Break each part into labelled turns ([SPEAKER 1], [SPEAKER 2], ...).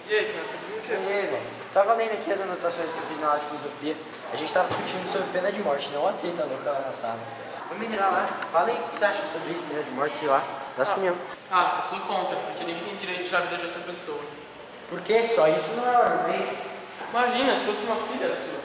[SPEAKER 1] E aí, cara, tá fazendo o
[SPEAKER 2] E
[SPEAKER 1] quê?
[SPEAKER 2] aí, velho? Tava lendo aqui as anotações que eu fiz na aula de filosofia. A gente tava discutindo sobre pena de morte, não a treta louca lá na sala. Vamos entrar lá. Fala aí o que você acha sobre isso, pena de morte, sei lá. Dá sua opinião.
[SPEAKER 1] Eu sou contra, porque ninguém tem direito de tirar a vida de outra pessoa.
[SPEAKER 2] Por quê? Só isso não é um argumento.
[SPEAKER 1] Imagina, se fosse uma filha sua.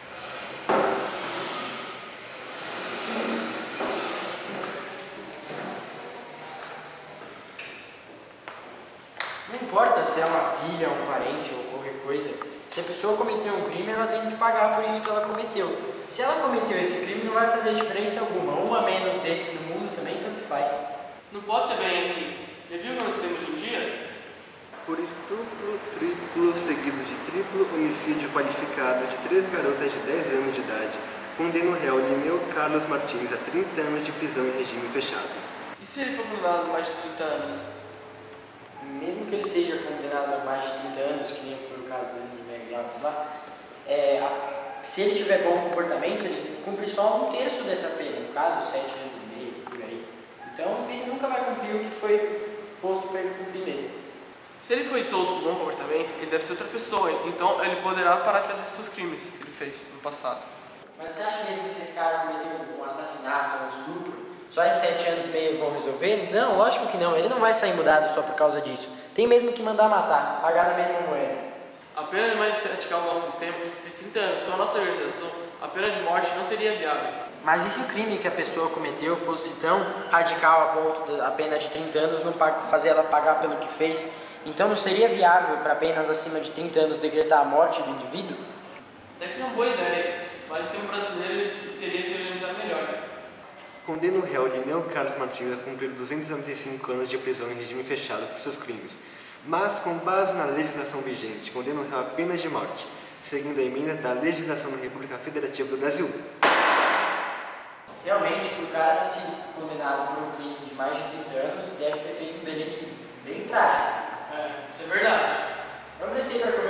[SPEAKER 2] Não importa se é uma filha, um parente ou qualquer coisa. Se a pessoa cometeu um crime, ela tem que pagar por isso que ela cometeu. Se ela cometeu esse crime, não vai fazer diferença alguma. Uma menos desse no mundo também, tanto faz.
[SPEAKER 1] Não pode ser bem assim. Já viu o que nós temos hoje em dia?
[SPEAKER 3] Por estupro triplo seguido de triplo homicídio qualificado de 3 garotas de 10 anos de idade, condena o réu Lineu Carlos Martins a 30 anos de prisão em regime fechado.
[SPEAKER 1] E se ele for condenado a mais de 30 anos?
[SPEAKER 2] Mesmo que ele seja condenado a mais de 30 anos, que nem foi o caso do Miguel Alves lá, se ele tiver bom comportamento, ele cumpre só 1/3 dessa pena, no caso, 7 anos e meio, por aí. Então, ele nunca vai cumprir o que foi posto para ele cumprir mesmo.
[SPEAKER 1] Se ele foi solto com bom comportamento, ele deve ser outra pessoa, então ele poderá parar de fazer esses crimes que ele fez no passado.
[SPEAKER 2] Mas você acha mesmo que se esse cara cometeu um assassinato, um estupro, só esses 7 anos e meio vão resolver? Não, lógico que não. Ele não vai sair mudado só por causa disso. Tem mesmo que mandar matar, pagar na mesma moeda.
[SPEAKER 1] A pena de mais radical do nosso sistema é de 30 anos. Com a nossa organização, a pena de morte não seria viável.
[SPEAKER 2] Mas e se o crime que a pessoa cometeu fosse tão radical a ponto da pena de 30 anos não fazer ela pagar pelo que fez? Então não seria viável para penas acima de 30 anos decretar a morte do indivíduo?
[SPEAKER 1] Até que seria uma boa ideia, mas o sistema brasileiro teria que ser organizado melhor.
[SPEAKER 3] Condena o réu Lineu Carlos Martins a cumprir 295 anos de prisão em regime fechado por seus crimes, mas com base na legislação vigente, condena o réu a pena de morte, seguindo a emenda da legislação da República Federativa do Brasil.
[SPEAKER 2] Realmente, por o cara ter sido condenado por um crime de mais de 30 anos, deve ter feito um delito bem trágico.
[SPEAKER 1] Isso é verdade.
[SPEAKER 2] Vamos descer para